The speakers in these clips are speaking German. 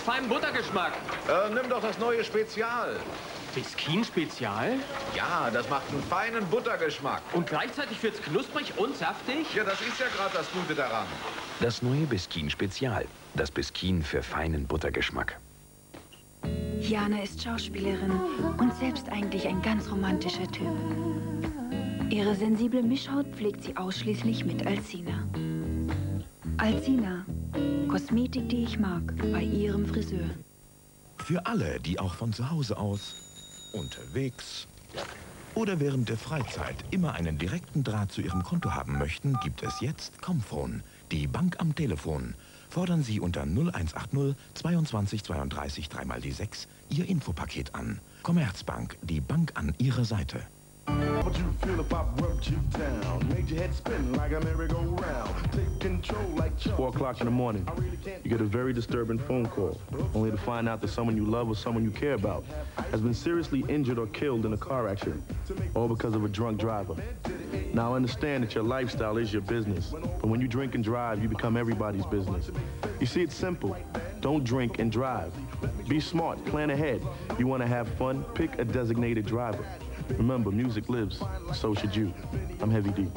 feinem Buttergeschmack. Nimm doch das neue Spezial. Biskin Spezial? Ja, das macht einen feinen Buttergeschmack. Und gleichzeitig wird's knusprig und saftig? Ja, das ist ja gerade das Gute daran. Das neue Biskin Spezial. Das Biskin für feinen Buttergeschmack. Jana ist Schauspielerin und selbst eigentlich ein ganz romantischer Typ. Ihre sensible Mischhaut pflegt sie ausschließlich mit Alcina. Alcina, Kosmetik, die ich mag, bei ihrem Friseur. Für alle, die auch von zu Hause aus, unterwegs oder während der Freizeit immer einen direkten Draht zu ihrem Konto haben möchten, gibt es jetzt Comphone, die Bank am Telefon. Fordern Sie unter 0180 22 32 3 die 6 Ihr Infopaket an. Commerzbank, die Bank an Ihrer Seite. What you feel if I rubbed you down? Made your head spin like a merry-go-round. Take control like It's 4 o'clock in the morning. You get a very disturbing phone call, only to find out that someone you love or someone you care about has been seriously injured or killed in a car accident, all because of a drunk driver. Now, I understand that your lifestyle is your business, but when you drink and drive, you become everybody's business. You see, it's simple. Don't drink and drive. Be smart, plan ahead. You want to have fun, pick a designated driver. Remember, music lives, so should you. I'm Heavy D.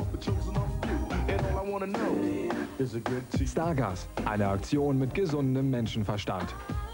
Stargas, eine Aktion mit gesundem Menschenverstand.